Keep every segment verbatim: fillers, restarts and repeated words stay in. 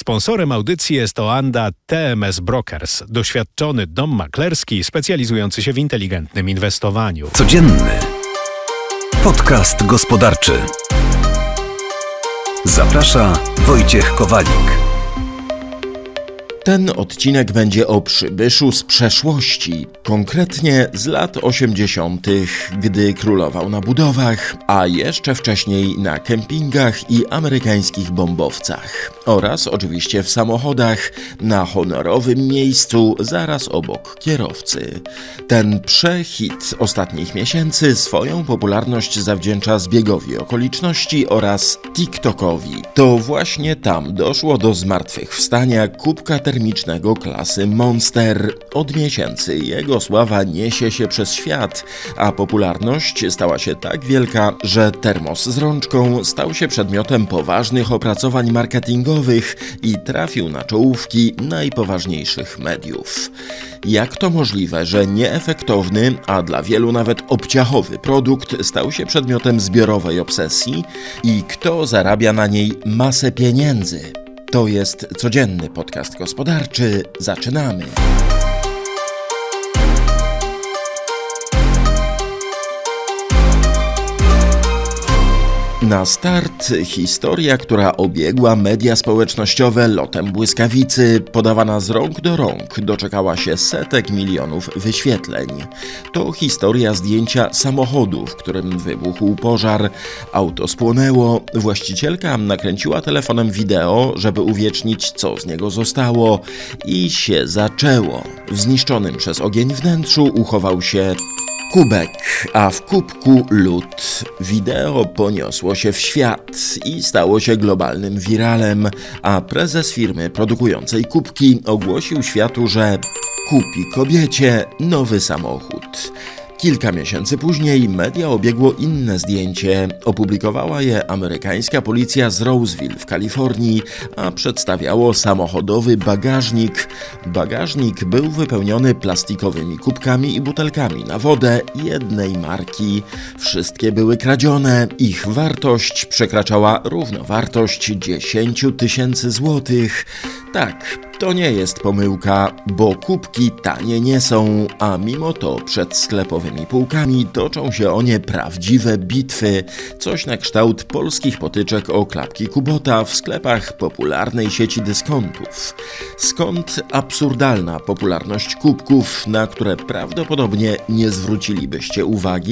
Sponsorem audycji jest Oanda T M S Brokers, doświadczony dom maklerski specjalizujący się w inteligentnym inwestowaniu. Codzienny podcast gospodarczy. Zaprasza Wojciech Kowalik. Ten odcinek będzie o przybyszu z przeszłości, konkretnie z lat osiemdziesiątych, gdy królował na budowach, a jeszcze wcześniej na kempingach i amerykańskich bombowcach. Oraz oczywiście w samochodach, na honorowym miejscu zaraz obok kierowcy. Ten przehit ostatnich miesięcy swoją popularność zawdzięcza zbiegowi okoliczności oraz TikTokowi. To właśnie tam doszło do zmartwychwstania kubka termicznego klasy Monster. Od miesięcy jego sława niesie się przez świat, a popularność stała się tak wielka, że termos z rączką stał się przedmiotem poważnych opracowań marketingowych i trafił na czołówki najpoważniejszych mediów. Jak to możliwe, że nieefektowny, a dla wielu nawet obciachowy produkt stał się przedmiotem zbiorowej obsesji i kto zarabia na niej masę pieniędzy? To jest codzienny podcast gospodarczy. Zaczynamy! Na start historia, która obiegła media społecznościowe lotem błyskawicy, podawana z rąk do rąk, doczekała się setek milionów wyświetleń. To historia zdjęcia samochodu, w którym wybuchł pożar. Auto spłonęło, właścicielka nakręciła telefonem wideo, żeby uwiecznić, co z niego zostało, i się zaczęło. W zniszczonym przez ogień wnętrzu uchował się kubek, a w kubku lód. Wideo poniosło się w świat i stało się globalnym wiralem, a prezes firmy produkującej kubki ogłosił światu, że kupi kobiecie nowy samochód. Kilka miesięcy później media obiegło inne zdjęcie. Opublikowała je amerykańska policja z Roseville w Kalifornii, a przedstawiało samochodowy bagażnik. Bagażnik był wypełniony plastikowymi kubkami i butelkami na wodę jednej marki. Wszystkie były kradzione. Ich wartość przekraczała równowartość dziesięć tysięcy złotych. Tak, to nie jest pomyłka, bo kubki tanie nie są, a mimo to przed sklepowymi półkami toczą się o nie prawdziwe bitwy. Coś na kształt polskich potyczek o klapki Kubota w sklepach popularnej sieci dyskontów. Skąd absurdalna popularność kubków, na które prawdopodobnie nie zwrócilibyście uwagi?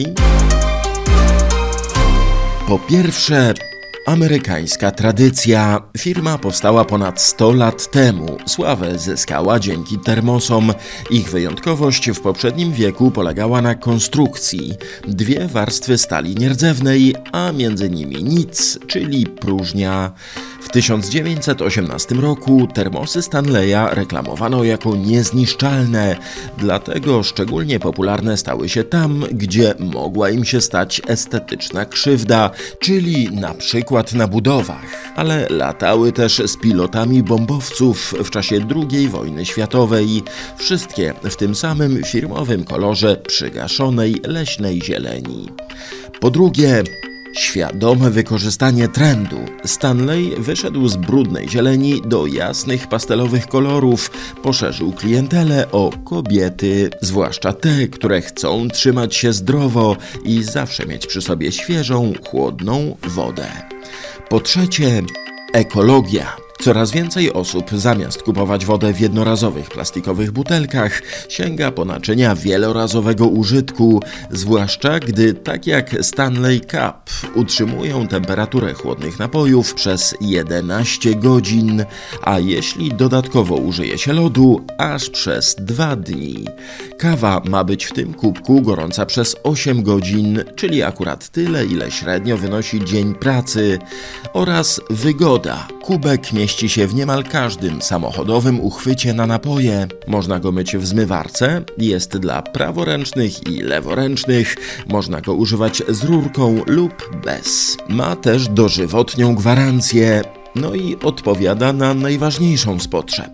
Po pierwsze, amerykańska tradycja. Firma powstała ponad sto lat temu. Sławę zyskała dzięki termosom. Ich wyjątkowość w poprzednim wieku polegała na konstrukcji. Dwie warstwy stali nierdzewnej, a między nimi nic, czyli próżnia. W tysiąc dziewięćset osiemnastym roku termosy Stanleya reklamowano jako niezniszczalne, dlatego szczególnie popularne stały się tam, gdzie mogła im się stać estetyczna krzywda, czyli na przykład na budowach. Ale latały też z pilotami bombowców w czasie drugiej wojny światowej, wszystkie w tym samym firmowym kolorze przygaszonej leśnej zieleni. Po drugie, świadome wykorzystanie trendu. Stanley wyszedł z brudnej zieleni do jasnych pastelowych kolorów, poszerzył klientelę o kobiety, zwłaszcza te, które chcą trzymać się zdrowo i zawsze mieć przy sobie świeżą, chłodną wodę. Po trzecie, ekologia. Coraz więcej osób zamiast kupować wodę w jednorazowych plastikowych butelkach sięga po naczynia wielorazowego użytku, zwłaszcza gdy tak jak Stanley Cup utrzymują temperaturę chłodnych napojów przez jedenaście godzin, a jeśli dodatkowo użyje się lodu, aż przez dwa dni. Kawa ma być w tym kubku gorąca przez osiem godzin, czyli akurat tyle, ile średnio wynosi dzień pracy. Oraz wygoda. Kubek mieści się w niemal każdym samochodowym uchwycie na napoje. Można go myć w zmywarce, jest dla praworęcznych i leworęcznych, można go używać z rurką lub bez. Ma też dożywotnią gwarancję, no i odpowiada na najważniejszą z potrzeb.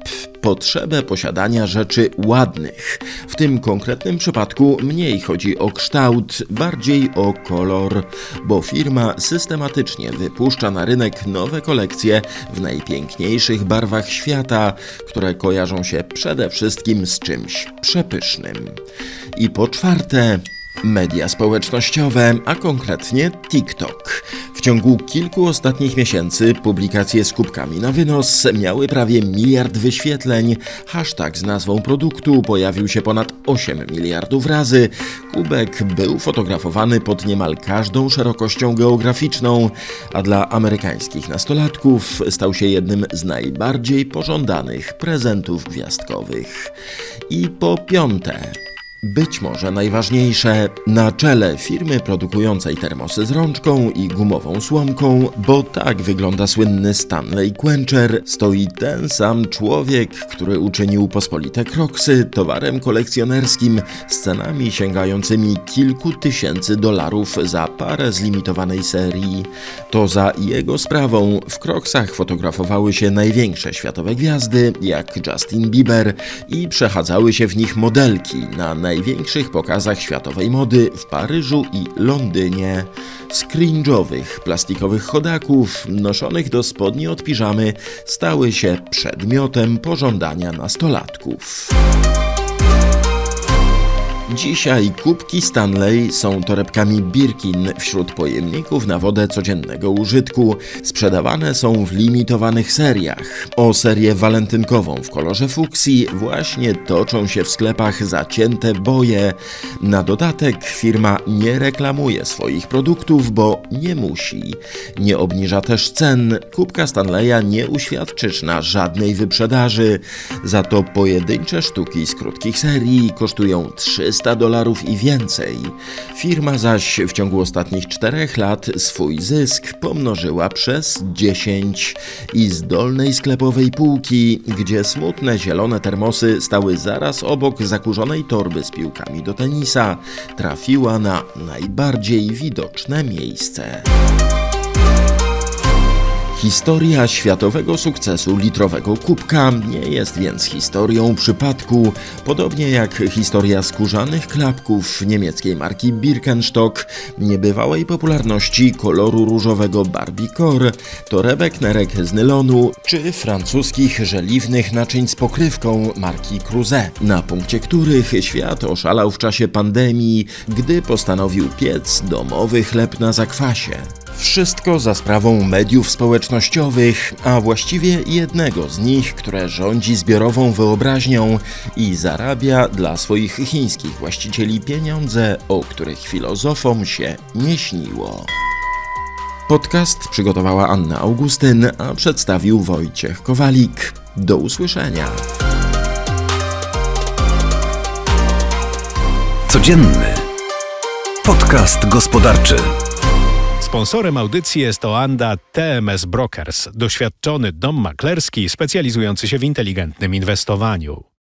potrzebę posiadania rzeczy ładnych. W tym konkretnym przypadku mniej chodzi o kształt, bardziej o kolor, bo firma systematycznie wypuszcza na rynek nowe kolekcje w najpiękniejszych barwach świata, które kojarzą się przede wszystkim z czymś przepysznym. I po czwarte, media społecznościowe, a konkretnie TikTok. W ciągu kilku ostatnich miesięcy publikacje z kubkami na wynos miały prawie miliard wyświetleń. Hashtag z nazwą produktu pojawił się ponad osiem miliardów razy. Kubek był fotografowany pod niemal każdą szerokością geograficzną, a dla amerykańskich nastolatków stał się jednym z najbardziej pożądanych prezentów gwiazdkowych. I po piąte, być może najważniejsze, na czele firmy produkującej termosy z rączką i gumową słomką, bo tak wygląda słynny Stanley Quencher, stoi ten sam człowiek, który uczynił pospolite Crocsy towarem kolekcjonerskim z cenami sięgającymi kilku tysięcy dolarów za parę z limitowanej serii. To za jego sprawą w Crocsach fotografowały się największe światowe gwiazdy, jak Justin Bieber, i przechadzały się w nich modelki na największych pokazach światowej mody w Paryżu i Londynie. Z cringe'owych plastikowych chodaków noszonych do spodni od piżamy stały się przedmiotem pożądania nastolatków. Dzisiaj kubki Stanley są torebkami Birkin wśród pojemników na wodę codziennego użytku. Sprzedawane są w limitowanych seriach. O serię walentynkową w kolorze fuksji właśnie toczą się w sklepach zacięte boje. Na dodatek firma nie reklamuje swoich produktów, bo nie musi. Nie obniża też cen. Kubka Stanleya nie uświadczysz na żadnej wyprzedaży. Za to pojedyncze sztuki z krótkich serii kosztują trzysta dolarów i więcej. Firma zaś w ciągu ostatnich czterech lat swój zysk pomnożyła przez dziesięć i z dolnej sklepowej półki, gdzie smutne zielone termosy stały zaraz obok zakurzonej torby z piłkami do tenisa, trafiła na najbardziej widoczne miejsce. Historia światowego sukcesu litrowego kubka nie jest więc historią przypadku, podobnie jak historia skórzanych klapków niemieckiej marki Birkenstock, niebywałej popularności koloru różowego Barbie-Core, torebek nerek z nylonu czy francuskich żeliwnych naczyń z pokrywką marki Creuset, na punkcie których świat oszalał w czasie pandemii, gdy postanowił piec domowy chleb na zakwasie. Wszystko za sprawą mediów społecznościowych, a właściwie jednego z nich, które rządzi zbiorową wyobraźnią i zarabia dla swoich chińskich właścicieli pieniądze, o których filozofom się nie śniło. Podcast przygotowała Anna Augustyn, a przedstawił Wojciech Kowalik. Do usłyszenia. Codzienny podcast gospodarczy. Sponsorem audycji jest Oanda T M S Brokers, doświadczony dom maklerski specjalizujący się w inteligentnym inwestowaniu.